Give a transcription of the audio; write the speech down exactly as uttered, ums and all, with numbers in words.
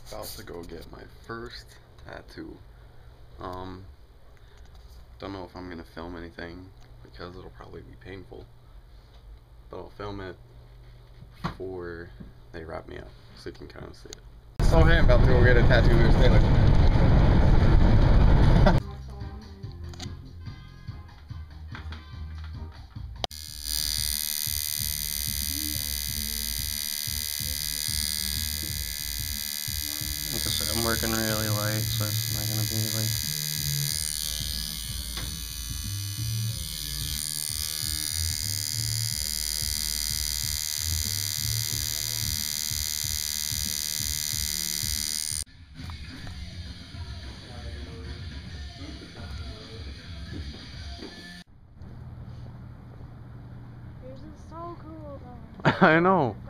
About to go get my first tattoo. Um, don't know if I'm gonna film anything because it'll probably be painful, but I'll film it before they wrap me up so you can kind of see it. So hey, I'm about to go get a tattoo. Here's Taylor. Like I said, I'm working really late, so it's not gonna be like. Yours is so cool though. I know.